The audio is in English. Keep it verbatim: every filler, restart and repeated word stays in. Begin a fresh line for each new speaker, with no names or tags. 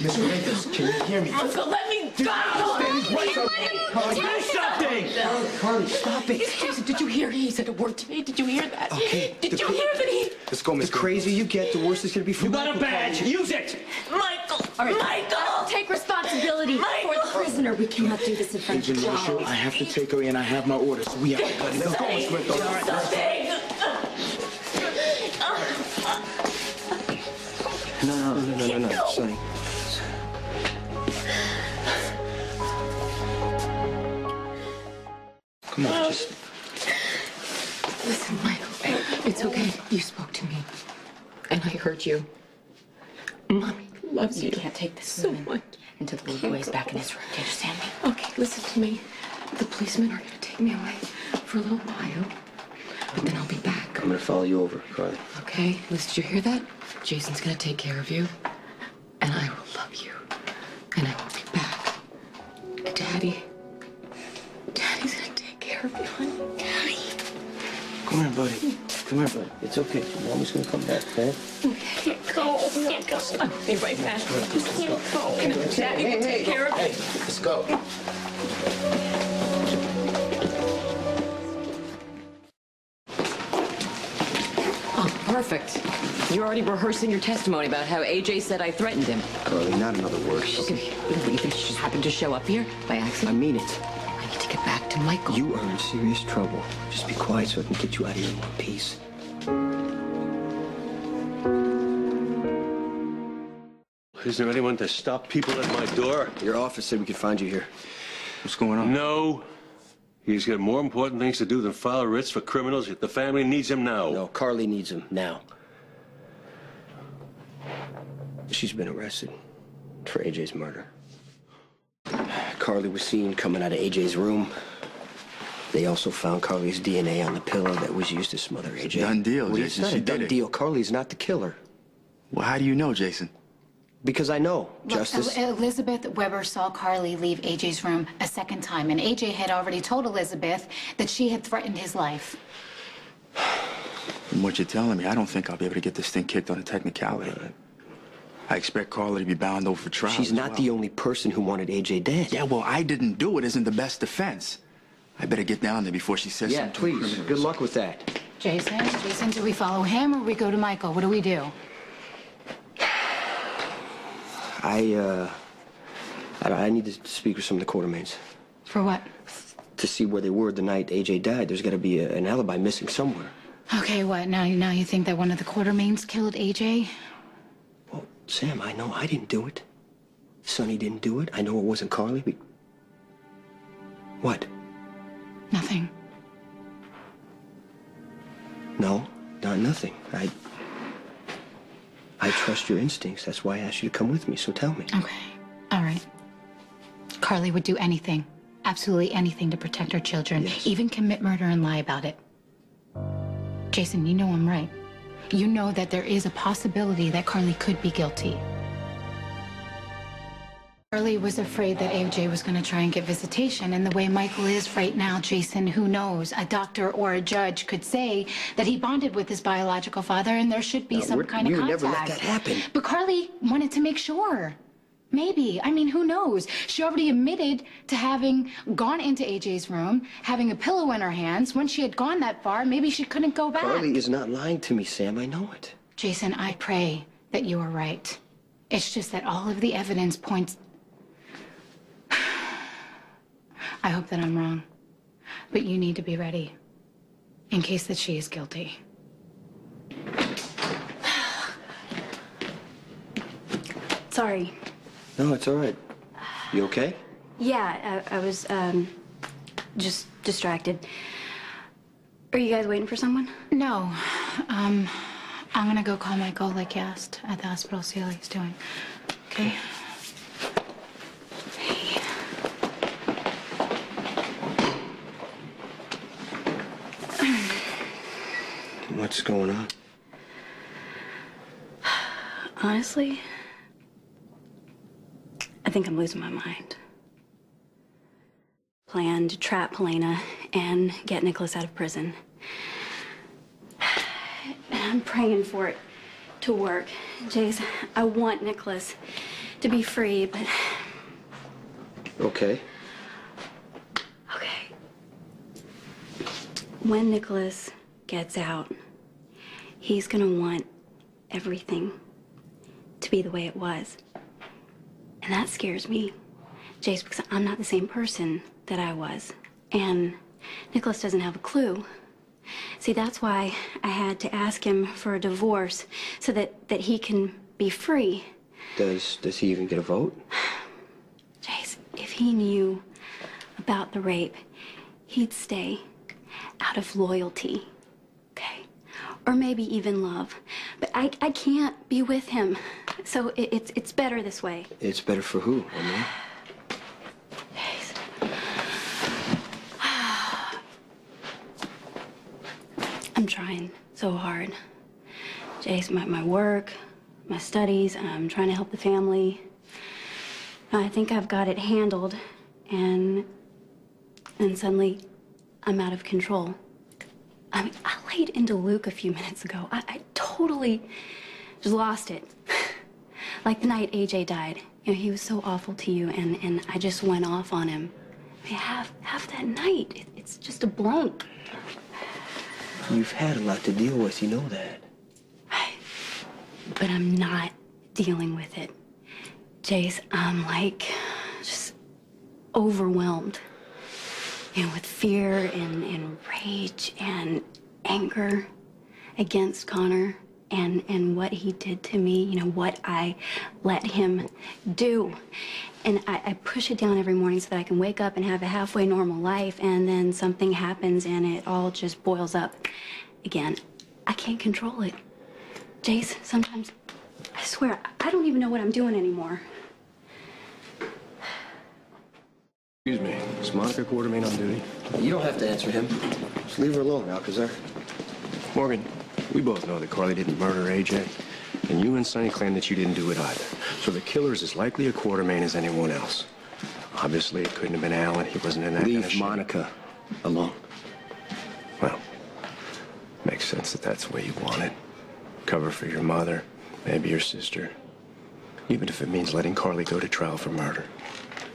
Miss Reyes, can you hear me?
Uncle, let me go!
Stand right up. Carly,
Do something!
Carly, stop it.
Jason, did you hear he said a word to me? Did you hear that?
Okay.
Did you hear that he...
Let's go, Miss The crazier you get, the worse it's gonna be for
You got a
Michael,
badge.
Carly.
Use it.
Michael!
All right.
Michael!
Take responsibility
Michael!
for the prisoner. We cannot do this in front of
Agent
the
Marshall,
child.
I have to take her in. I have my orders. We have to cut it. Let's go, Miss Reyes.
Something!
No, no, no, no, no, no, Sonny. Come on, just...
Listen, Michael, it's okay. You spoke to me, and I heard you. Mommy loves you.
You can't take this
so
woman
much.
until the little boy is back in his room. Do you understand me?
Okay, listen to me. The policemen are going to take me away for a little while, but then I'll be back.
I'm gonna follow you over, Carly.
Okay, listen, did you hear that? Jason's going to take care of you, and I will love you, and I will be back. Daddy, Daddy's going to take care of you, honey. Daddy.
Come here, buddy. Come here, buddy. It's okay. Mommy's gonna come back, okay?
I can't go. I can't go. I'll be right back. I can't go. Daddy will take care of
Hey, let's go.
Oh, perfect. You're already rehearsing your testimony about how A J said I threatened him.
Carly, not another word.
Okay, what do you think she just happened to show up here by
I
accident?
mean it.
I need to get back to Michael.
You are in serious trouble. Just be quiet so I can get you out of here in one piece.
Is there anyone to stop people at my door?
Your office said we could find you here. What's going on?
No. He's got more important things to do than file writs for criminals. The family needs him now.
No, Carly needs him now. She's been arrested for A J's murder. Carly was seen coming out of A J's room. They also found Carly's D N A on the pillow that was used to smother A J.
Done deal,
Well,
Jason.
It's not
She
a
did
done
it.
deal. Carly's not the killer.
Well, how do you know, Jason?
Because I know,
Look,
Justice.
El- Elizabeth Weber saw Carly leave A J's room a second time, and A J had already told Elizabeth that she had threatened his life.
From what you're telling me, I don't think I'll be able to get this thing kicked on a technicality. I expect Carla to be bound over for trial.
She's
as
not
well.
the only person who wanted A J dead.
Yeah, well, I didn't do it isn't the best defense. I better get down there before she says
Yeah,
something.
please.
criminal.
Good luck with that.
Jason, Jason, do we follow him or we go to Michael? What do we do?
I, uh... I, I need to speak with some of the Quartermains
For what?
to see where they were the night A J died. There's got to be a, an alibi missing somewhere.
Okay, what? Now, now you think that one of the Quartermains killed A J?
Well, Sam, I know I didn't do it. Sonny didn't do it. I know it wasn't Carly. But... What?
Nothing.
No, not nothing. I... I trust your instincts. That's why I asked you to come with me, so tell me.
Okay. All right. Carly would do anything, absolutely anything to protect her children,
Yes.
even commit murder and lie about it. Jason, you know I'm right. You know that there is a possibility that Carly could be guilty. Carly was afraid that A J was going to try and get visitation, and the way Michael is right now, Jason, who knows? A doctor or a judge could say that he bonded with his biological father, and there should be
No,
some
we're-
kind
we
of
would
contact.
never let that happen.
But Carly wanted to make sure. Maybe. I mean, who knows? She already admitted to having gone into A J's room, having a pillow in her hands. Once she had gone that far, maybe she couldn't go back.
Carly is not lying to me, Sam. I know it.
Jason, I pray that you are right. It's just that all of the evidence points... I hope that I'm wrong. But you need to be ready in case that she is guilty.
Sorry.
No, it's all right. You okay?
Yeah, I, I was um, just distracted. Are you guys waiting for someone?
No. Um, I'm gonna go call Michael like you asked at the hospital, see how he's doing. Okay?
What's going on?
Honestly, I think I'm losing my mind. Plan to trap Helena and get Nicholas out of prison. And I'm praying for it to work. Jace, I want Nicholas to be free, but
Okay.
okay. When Nicholas gets out, he's gonna want everything to be the way it was. And that scares me, Jace, because I'm not the same person that I was. And Nicholas doesn't have a clue. See, that's why I had to ask him for a divorce, so that, that he can be free.
Does does he even get a vote?
Jace, if he knew about the rape, he'd stay out of loyalty, okay? Or maybe even love. But I, I can't be with him, so it, it's, it's better this way.
It's better for who, I mean?
Jace. I'm trying so hard. Jace, my, my work, my studies, I'm trying to help the family. I think I've got it handled, and and suddenly I'm out of control. I mean, I laid into Luke a few minutes ago. I, I totally just lost it. Like the night A J died. You know, he was so awful to you, and, and I just went off on him. I mean, half, half that night, it, it's just a blank.
You've had a lot to deal with, you know that.
But I'm not dealing with it. Jace, I'm like just overwhelmed. You know, with fear and, and rage and anger against Connor and, and what he did to me, you know, what I let him do. And I, I push it down every morning so that I can wake up and have a halfway normal life, and then something happens and it all just boils up again. I can't control it. Jace, sometimes, I swear, I don't even know what I'm doing anymore.
Excuse me, is Monica Quartermain on duty?
You don't have to answer him. Just leave her alone, Alcazar.
Morgan, we both know that Carly didn't murder A J, and you and Sonny claim that you didn't do it either. So the killer is as likely a Quartermain as anyone else. Obviously, it couldn't have been Alan. He wasn't in that
Leave
kind of shape.
Monica alone.
Well, makes sense that that's the way you want it. Cover for your mother, maybe your sister. Even if it means letting Carly go to trial for murder.